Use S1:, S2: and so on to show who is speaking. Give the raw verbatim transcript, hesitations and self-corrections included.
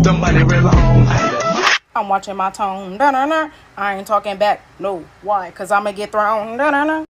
S1: the money real long.
S2: I'm watching my tone. Da-na-na. I ain't talking back. No. Why? Because I'm going to get thrown. Da-na-na.